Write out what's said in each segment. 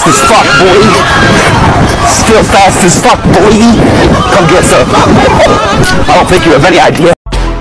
fast as fuck, boy. Still fast as fuck, boy. Come get some. I don't think you have any idea.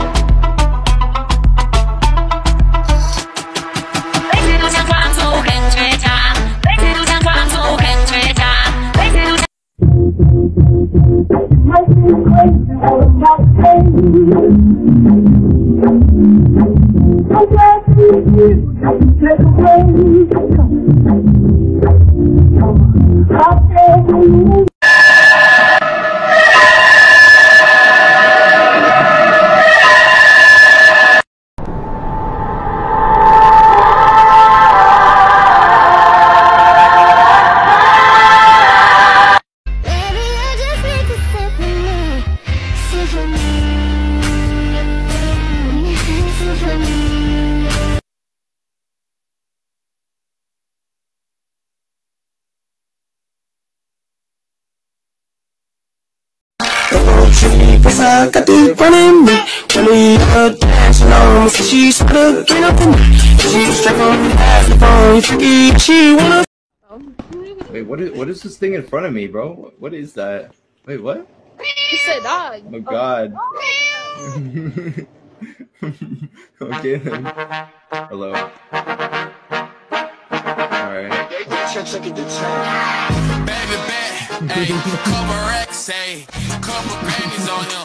I got this running me. When we dancing on, so she started getting up in me. She was straight from the phone, you freaky, she wanna. Wait, what is this thing in front of me, bro? What is that? Wait, what? You said dog. Oh god. Okay then. Hello. Alright. Baby bet, ayy, couple racks, ayy, couple grannies on him.